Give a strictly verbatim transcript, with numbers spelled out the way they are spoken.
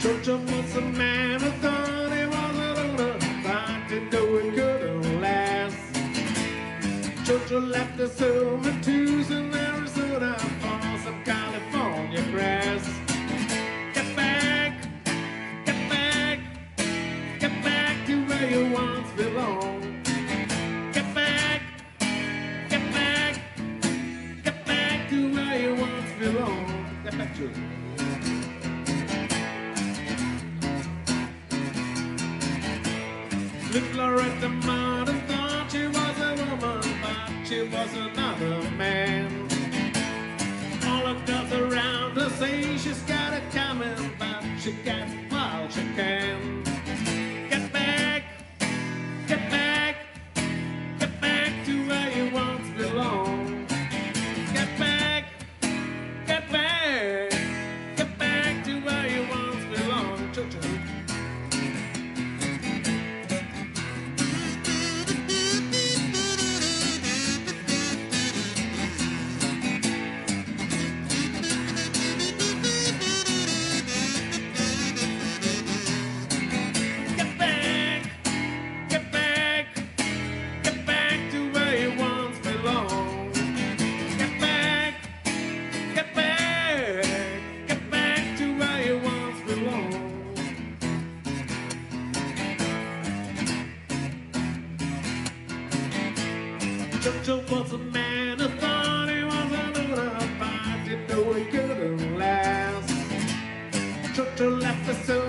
Churchill was a man who thought he was a loner, thought to know it couldn't last. Churchill left his home in Tucson, Arizona, for some California grass. Get back, get back, get back to where you once belonged. Get back, get back, get back to where you once belonged. Get back to it. Little Loretta Martin thought she was a woman, but she was another man. All the girls around her say she's got it coming, but she gets while she can. Get back, get back, get back to where you once belonged. Get back, get back, get back to where you once belonged. Choo-choo. Churchill was a man who thought he was a loner, but didn't know he couldn't last. Churchill left the